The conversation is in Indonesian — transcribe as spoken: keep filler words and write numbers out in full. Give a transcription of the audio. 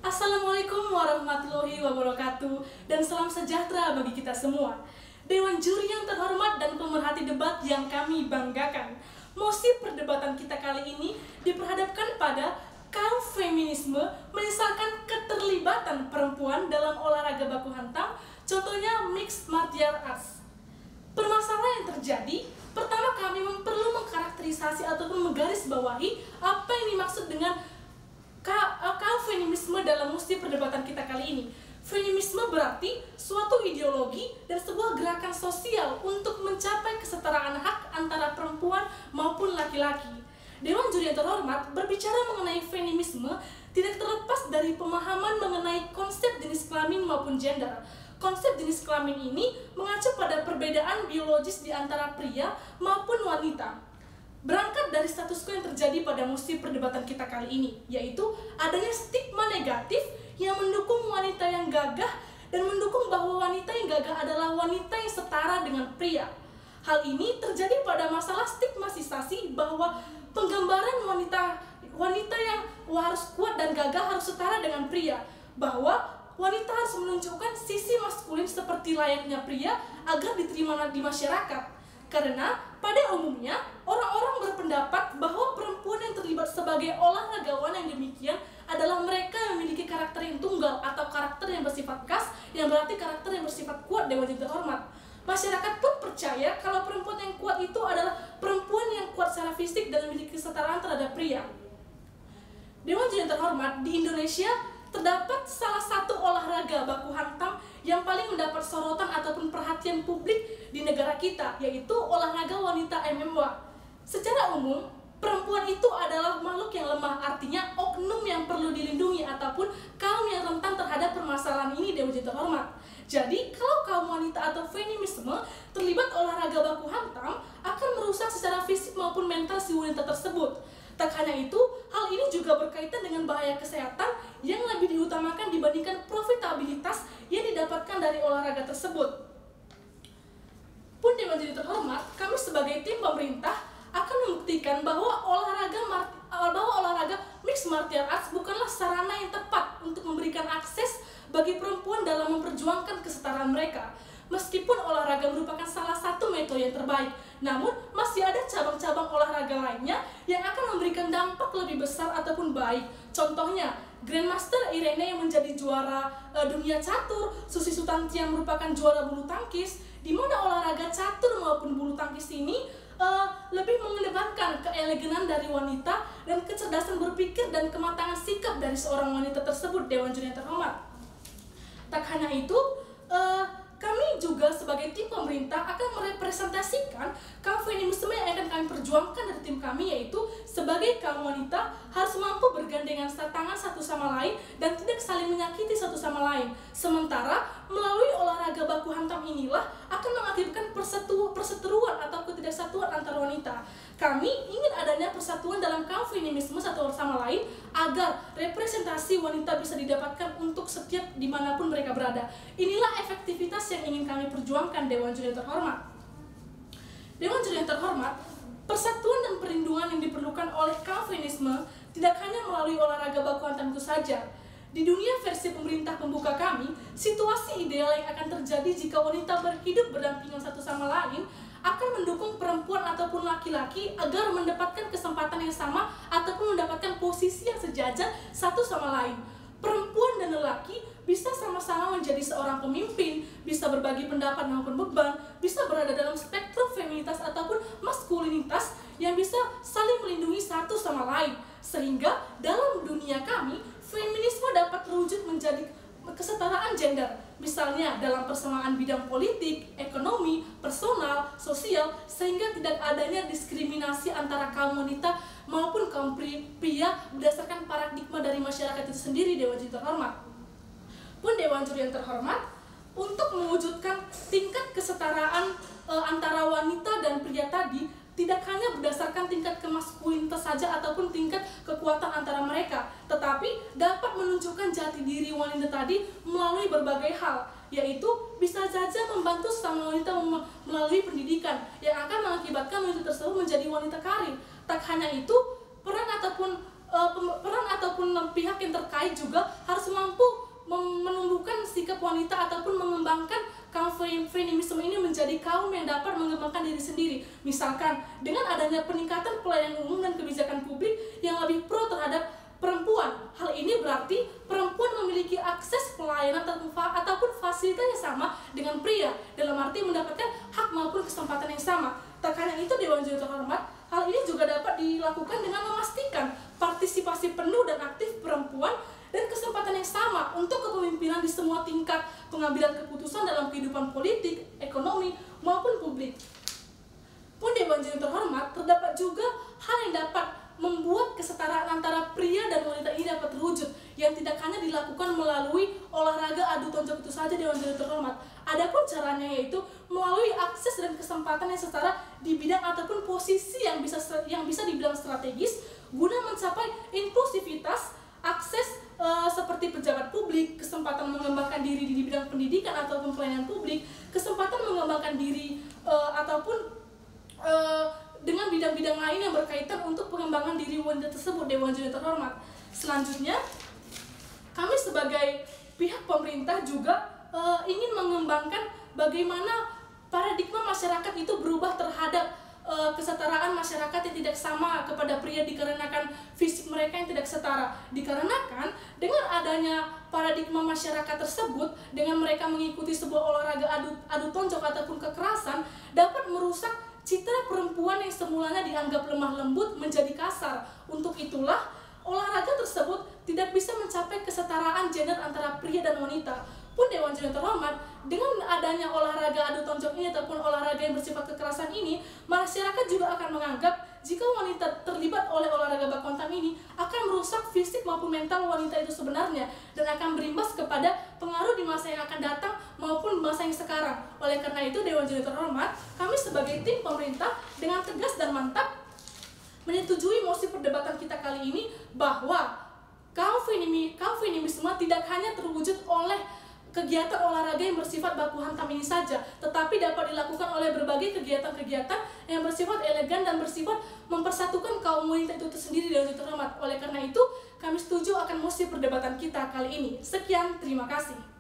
Assalamualaikum warahmatullahi wabarakatuh dan salam sejahtera bagi kita semua. Dewan juri yang terhormat dan pemerhati debat yang kami banggakan, mosi perdebatan kita kali ini diperhadapkan pada kaum feminisme menyesalkan keterlibatan perempuan dalam olahraga baku hantam, contohnya mixed martial arts. Permasalahan yang terjadi, pertama kami perlu mengkarakterisasi ataupun menggarisbawahi apa yang dimaksud dengan kaum feminisme dalam musti perdebatan kita kali ini. Feminisme berarti suatu ideologi dan sebuah gerakan sosial untuk mencapai kesetaraan hak antara perempuan maupun laki-laki. Dewan juri yang terhormat, berbicara mengenai feminisme tidak terlepas dari pemahaman mengenai konsep jenis kelamin maupun gender. Konsep jenis kelamin ini mengacu pada perbedaan biologis di antara pria maupun wanita. Berangkat dari status quo yang terjadi pada musti perdebatan kita kali ini, yaitu adanya stigma negatif yang mendukung wanita yang gagah dan mendukung bahwa wanita yang gagah adalah wanita yang setara dengan pria. Hal ini terjadi pada masalah stigmatisasi bahwa penggambaran wanita wanita yang harus kuat dan gagah harus setara dengan pria, bahwa wanita harus menunjukkan sisi maskulin seperti layaknya pria agar diterima di masyarakat. Karena pada umumnya orang-orang berpendapat bahwa perempuan yang terlibat sebagai olahragawan yang demikian adalah mereka yang memiliki karakter yang tunggal atau karakter yang bersifat khas, yang berarti karakter yang bersifat kuat. Dewan juri terhormat, masyarakat pun percaya kalau perempuan yang kuat itu adalah perempuan yang kuat secara fisik dan memiliki kesetaraan terhadap pria. Dewan juri terhormat, di Indonesia terdapat salah satu olahraga baku hantam yang paling mendapat sorotan ataupun perhatian publik di negara kita, yaitu olahraga wanita M M W. Secara umum, perempuan itu adalah makhluk yang lemah, artinya oknum yang perlu dilindungi ataupun kaum yang rentan terhadap permasalahan ini. Dewan juri terhormat, jadi kalau kaum wanita atau feminisme terlibat olahraga baku hantam akan merusak secara fisik maupun mental si wanita tersebut. Tak hanya itu, hal ini juga berkaitan dengan bahaya kesehatan yang lebih diutamakan dibandingkan profitabilitas yang didapatkan dari olahraga tersebut. Pun Dewan juri terhormat, kami sebagai tim pemerintah akan membuktikan bahwa olahraga bahwa olahraga mixed martial arts bukanlah sarana yang tepat untuk memberikan akses bagi perempuan dalam memperjuangkan kesetaraan mereka. Meskipun olahraga merupakan salah satu metode yang terbaik, namun masih ada cabang-cabang olahraga lainnya yang akan memberikan dampak lebih besar ataupun baik. Contohnya, Grandmaster Irene yang menjadi juara e, dunia catur, Susi Sutanti yang merupakan juara bulu tangkis, di mana olahraga catur maupun bulu tangkis ini e, lebih mengedepankan keeleganan dari wanita dan kecerdasan berpikir dan kematangan sikap dari seorang wanita tersebut. Dewan juri yang terhormat, tak hanya itu, e, kami juga sebagai tim pemerintah akan merepresentasikan kaum feminisme yang akan kami perjuangkan dari tim kami, yaitu sebagai kaum wanita harus mampu bergandengan tangan satu sama lain dan tidak saling menyakiti satu sama lain. Sementara melalui olahraga baku hantam inilah akan mengakibatkan persetu, perseteruan atau ketidaksatuan antar wanita. Kami ingin adanya persatuan dalam kaum feminisme satu sama lain agar representasi wanita bisa didapatkan untuk setiap dimanapun mereka berada. Inilah efektivitas yang ingin kami perjuangkan. Dewan juri yang terhormat, Dewan juri yang terhormat, persatuan dan perlindungan yang diperlukan oleh kaum feminisme tidak hanya melalui olahraga baku hantam itu saja. Di dunia versi pemerintah pembuka kami, situasi ideal yang akan terjadi jika wanita berhidup berdampingan satu sama lain akan mendukung perempuan ataupun laki-laki agar mendapatkan kesempatan yang sama ataupun mendapatkan posisi yang sejajar satu sama lain. Perempuan dan lelaki bisa sama-sama menjadi seorang pemimpin, bisa berbagi pendapat maupun beban, bisa berada dalam spektrum feminitas ataupun maskulinitas yang bisa saling melindungi satu sama lain. Sehingga dalam dunia kami, feminisme dapat terwujud menjadi kesetaraan gender, misalnya dalam persamaan bidang politik, ekonomi, personal, sosial, sehingga tidak adanya diskriminasi antara kaum wanita maupun kaum pria berdasarkan paradigma dari masyarakat itu sendiri. Dewan juri terhormat, pun Dewan juri yang terhormat, untuk mewujudkan tingkat kesetaraan e, antara wanita dan pria tadi tidak hanya berdasarkan tingkat kemaskulinitas saja ataupun tingkat kekuatan antara mereka, tetapi dapat menunjukkan jati diri wanita tadi melalui berbagai hal, yaitu bisa saja membantu sang wanita melalui pendidikan yang akan mengakibatkan wanita tersebut menjadi wanita karir. Tak hanya itu, peran ataupun uh, peran ataupun pihak yang terkait juga harus kaum yang dapat mengembangkan diri sendiri. Misalkan dengan adanya peningkatan pelayanan umum dan kebijakan publik yang lebih pro terhadap perempuan. Hal ini berarti perempuan memiliki akses pelayanan ataupun fasilitas yang sama dengan pria, dalam arti mendapatkan hak maupun kesempatan yang sama. Tak hanya itu, Dewan Juri terhormat, hal ini juga dapat dilakukan dengan memastikan partisipasi penuh dan aktif perempuan dan kesempatan yang sama untuk kepemimpinan di semua tingkat pengambilan keputusan dalam kehidupan politik, ekonomi, maupun publik. Pun Dewan Juri terhormat, terdapat juga hal yang dapat membuat kesetaraan antara pria dan wanita ini dapat terwujud, yang tidak hanya dilakukan melalui olahraga adu tonjok itu saja, Dewan Juri terhormat. Adapun caranya yaitu melalui akses dan kesempatan yang setara di bidang ataupun posisi yang bisa yang bisa dibilang strategis guna mencapai inklusivitas, akses e, seperti pejabat publik, kesempatan mengembangkan diri di bidang pendidikan ataupun pelayanan publik, kesempatan mengembangkan diri e, ataupun e, dengan bidang-bidang lain yang berkaitan untuk pengembangan diri wanita tersebut, Dewan Juri terhormat. Selanjutnya, kami sebagai pihak pemerintah juga e, ingin mengembangkan bagaimana paradigma masyarakat itu berubah terhadap e, kesetaraan masyarakat yang tidak sama kepada pria dikarenakan fisik mereka yang tidak setara. Dikarenakan dengan adanya paradigma masyarakat tersebut, dengan mereka mengikuti sebuah olahraga adu, adu tonjok ataupun kekerasan, dapat merusak citra perempuan yang semulanya dianggap lemah lembut menjadi kasar. Untuk itulah, olahraga tersebut tidak bisa mencapai kesetaraan gender antara pria dan wanita. Pun Dewan Juri terhormat, dengan adanya olahraga adu tonjok ini ataupun olahraga yang bersifat kekerasan ini, masyarakat juga akan menganggap jika wanita terlibat oleh olahraga bak kontam ini akan merusak fisik maupun mental wanita itu sebenarnya, dan akan berimbas kepada pengaruh di masa yang akan datang maupun masa yang sekarang. Oleh karena itu, Dewan Juri terhormat, kami sebagai tim pemerintah dengan tegas dan mantap menyetujui mosi perdebatan kita kali ini bahwa kaum feminisme, kaum feminisme tidak hanya terwujud oleh kegiatan olahraga yang bersifat baku hantam ini saja, tetapi dapat dilakukan oleh berbagai kegiatan-kegiatan yang bersifat elegan dan bersifat mempersatukan kaum wanita itu tersendiri, Dewan Juri terhormat. Oleh karena itu, kami setuju akan mosi perdebatan kita kali ini. Sekian, terima kasih.